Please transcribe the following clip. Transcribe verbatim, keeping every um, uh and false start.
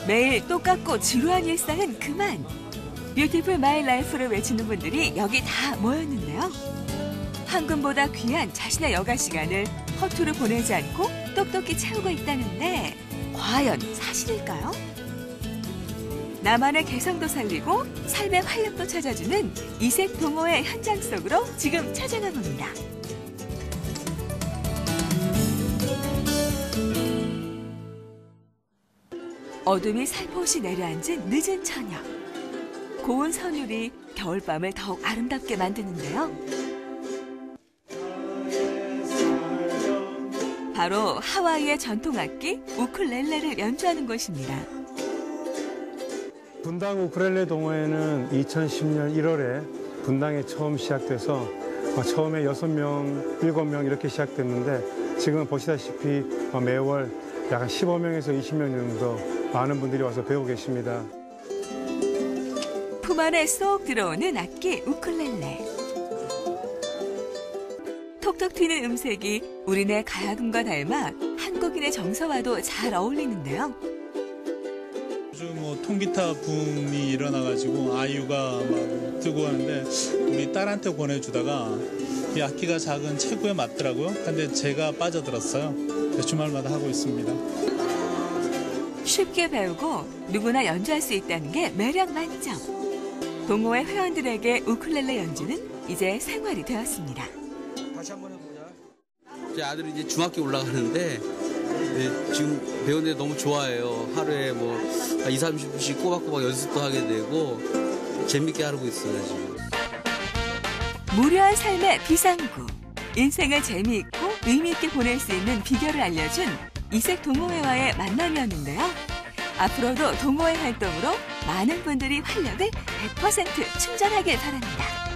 매일 똑같고 지루한 일상은 그만. 뷰티풀 마이 라이프를 외치는 분들이 여기 다 모였는데요. 황금보다 귀한 자신의 여가 시간을 허투루 보내지 않고 똑똑히 채우고 있다는데 과연 사실일까요? 나만의 개성도 살리고 삶의 활력도 찾아주는 이색 동호회 현장 속으로 지금 찾아가 봅니다. 어둠이 살포시 내려앉은 늦은 저녁. 고운 선율이 겨울밤을 더욱 아름답게 만드는데요. 바로 하와이의 전통악기 우쿨렐레를 연주하는 곳입니다. 분당 우쿨렐레 동호회는 이천십 년 일월에 분당에 처음 시작돼서 처음에 여섯 명, 일곱 명 이렇게 시작됐는데 지금 보시다시피 매월 약 십오 명에서 이십 명 정도 많은 분들이 와서 배우고 계십니다. 품 안에 쏙 들어오는 악기 우쿨렐레. 톡톡 튀는 음색이 우리네 가야금과 닮아 한국인의 정서와도 잘 어울리는데요. 요즘 뭐 통기타 붐이 일어나가지고 아이유가 막 뜨고 하는데 우리 딸한테 보내주다가 이 악기가 작은 체구에 맞더라고요. 근데 제가 빠져들었어요. 주말마다 하고 있습니다. 쉽게 배우고 누구나 연주할 수 있다는 게 매력 만점. 동호회 회원들에게 우쿨렐레 연주는 이제 생활이 되었습니다. 다시 한번 해보자. 제 아들이 이제 중학교 올라가는데 네, 지금 배우는데 너무 좋아해요. 하루에 뭐 이삼십 분씩 꼬박꼬박 연습도 하게 되고 재밌게 하고 있어요, 지금. 무료한 삶의 비상구. 인생을 재미있고 의미있게 보낼 수 있는 비결을 알려준 이색 동호회와의 만남이었는데요. 앞으로도 동호회 활동으로 많은 분들이 활력을 백 퍼센트 충전하길 바랍니다.